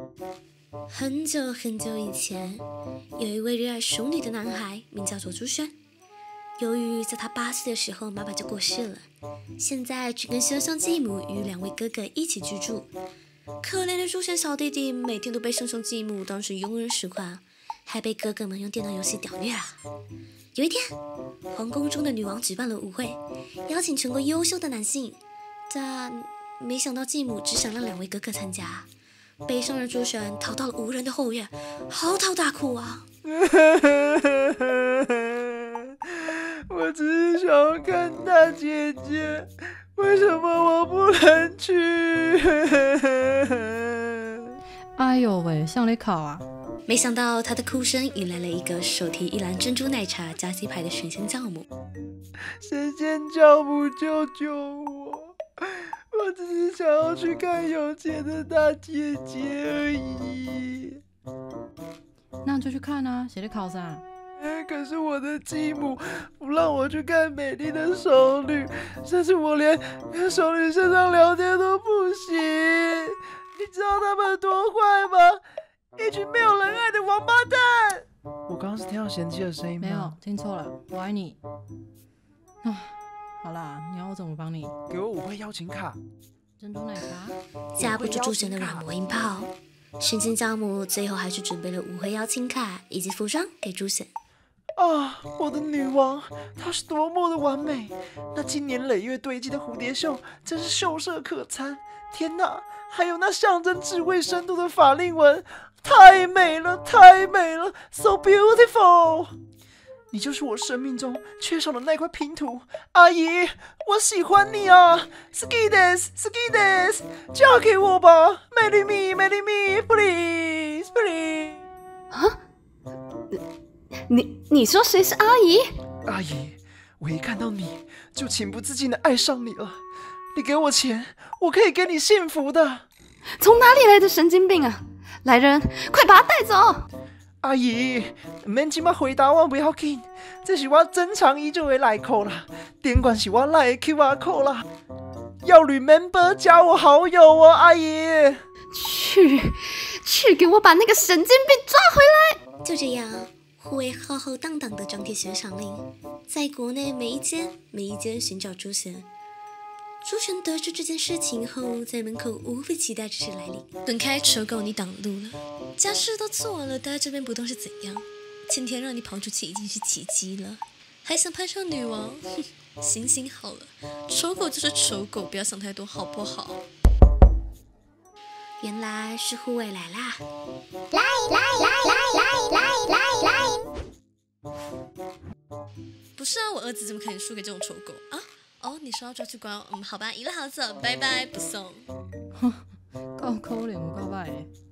很久很久以前，有一位热爱淑女的男孩，名叫做朱轩。由于在他8岁的时候，妈妈就过世了，现在只跟兄兄继母与2位哥哥一起居住。可怜的朱轩小弟弟每天都被兄兄继母当成庸人使唤，还被哥哥们用电脑游戏屌虐啊！有一天，皇宫中的女王举办了舞会，邀请全国优秀的男性，但没想到继母只想让2位哥哥参加。悲伤的朱轩逃到了无人的后院，嚎啕大哭啊！ 我只是想要看大姐姐，为什么我不能去？ 哎呦喂，向你考啊！ 没想到他的哭声引来了一个手提一篮珍珠奶茶加鸡排的神仙教母。 神仙教母救救我！我只是想要去看有钱的大姐姐而已。 那就去看啊，谁在考啥？ 可是我的继母不让我去看美丽的熟女，甚至我连跟熟女身上聊天都不行。你知道他们多坏吗？一群没有人爱的王八蛋！我刚刚是听到嫌弃的声音吗？ 没有，听错了，我爱你。好啦，你要我怎么帮你？ 给我舞会邀请卡。 珍珠奶茶。 架不住朱轩的软磨硬泡，神仙教母最后还是准备了舞会邀请卡以及服装给朱轩。 啊，我的女王，她是多么的完美！那经年累月堆积的蝴蝶袖真是秀色可餐。天哪，还有那象征智慧深度的法令纹，太美了，太美了 ，so beautiful！ 你就是我生命中缺少的那块拼图，阿姨，我喜欢你啊 ，ski des，ski des， 嫁给我吧 ，marry me，marry me，please please。 啊？你说谁是阿姨？ 阿姨，我一看到你就情不自禁的爱上你了。你给我钱，我可以给你幸福的。 从哪里来的神经病啊！来人，快把他带走！ 阿姨，免这么回答我不要紧，这是我珍藏已久的内裤啦，电管是我赖的 QR code 啦。要女 member 加我好友哦，阿姨。 去给我把那个神经病抓回来！ 就这样，护卫浩浩荡荡的张贴悬赏令，在国内每一间寻找朱轩。朱轩得知这件事情后，在门口无比期待这事来临。滚开，丑狗，你挡路了！家事都做了，待在这边不动是怎样？今天让你跑出去已经是奇迹了，还想攀上女王？行好了，丑狗就是丑狗，不要想太多，好不好？原来是护卫来啦！来！不是啊，我儿子怎么可能输给这种丑狗啊？哦，你说要抓去关，好吧，赢了好走，拜拜，不送。 够可怜，有够歹的。